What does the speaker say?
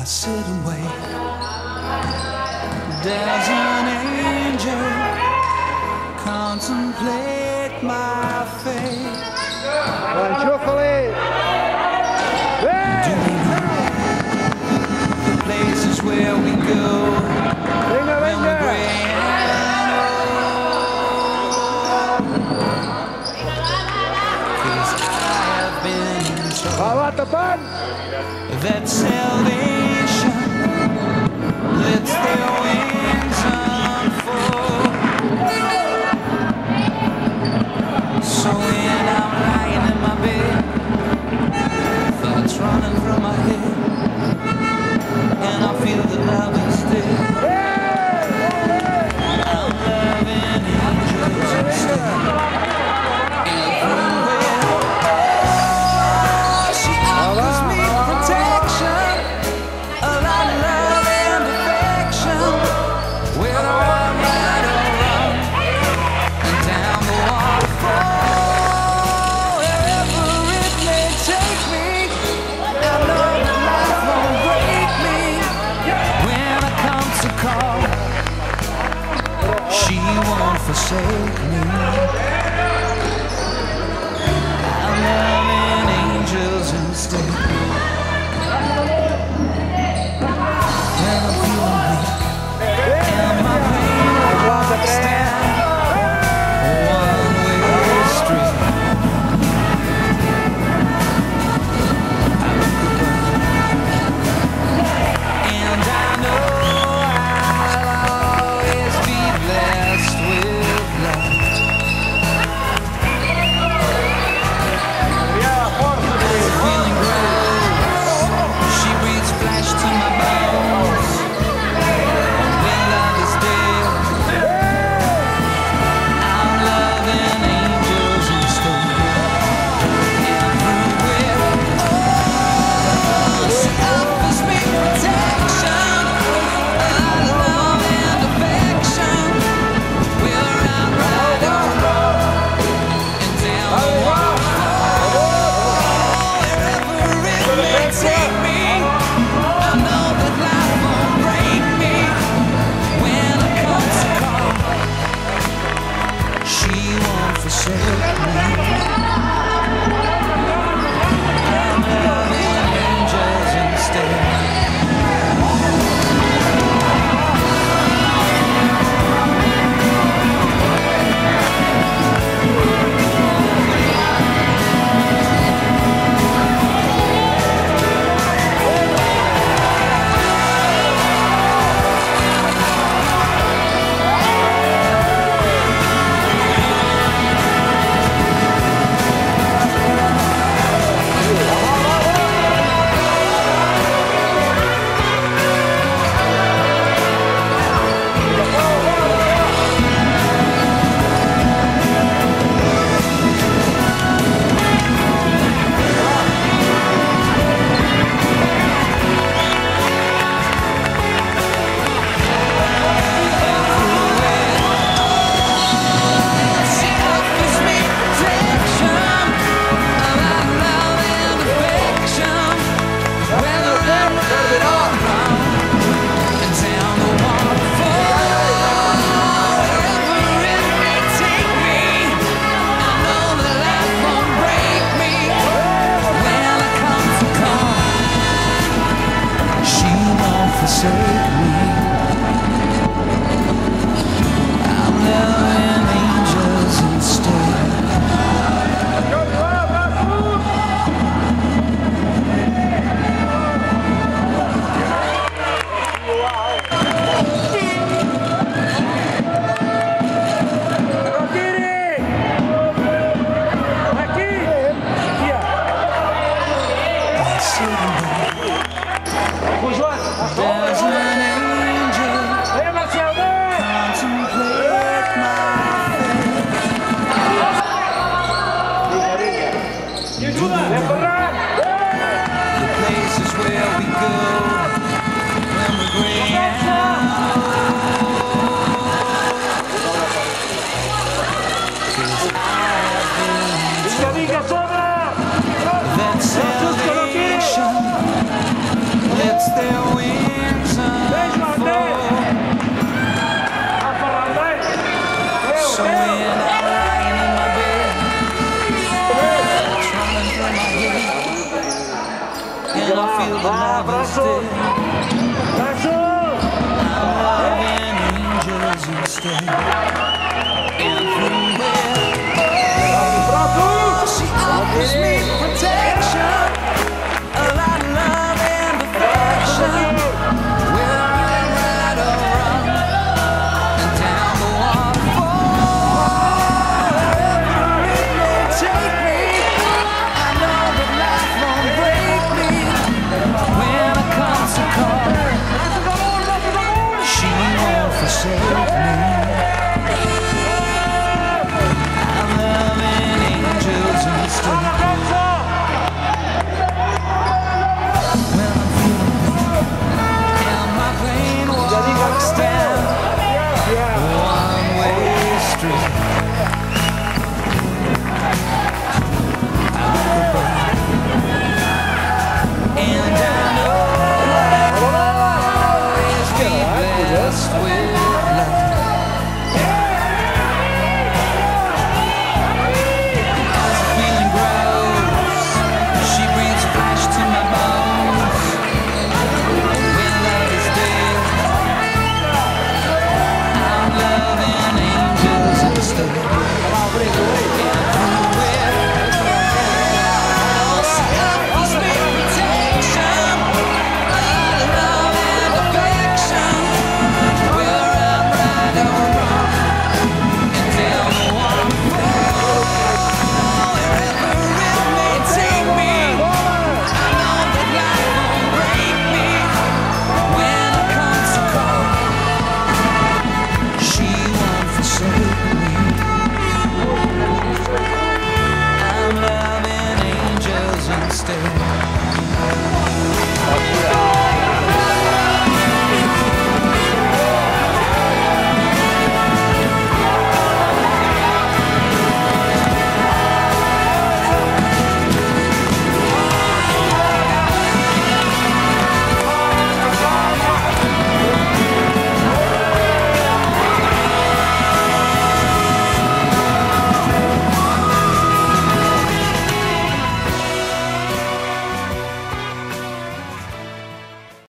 I sit and wait. There's an angel contemplate my fate. Buon chocolate! The places where we go Venga, when we're venga! gray and old. 'Cause I have been told Pavato pan! that salvation lets their wings unfold. So when I'm lying in my bed, thoughts running from my head, and I feel that love is dead, I'm loving angels instead. She offers me protection, a lot of love and affection, whether I'm right or wrong, and down the waterfall, wherever it and I feel the love is dead. I'm loving angels instead.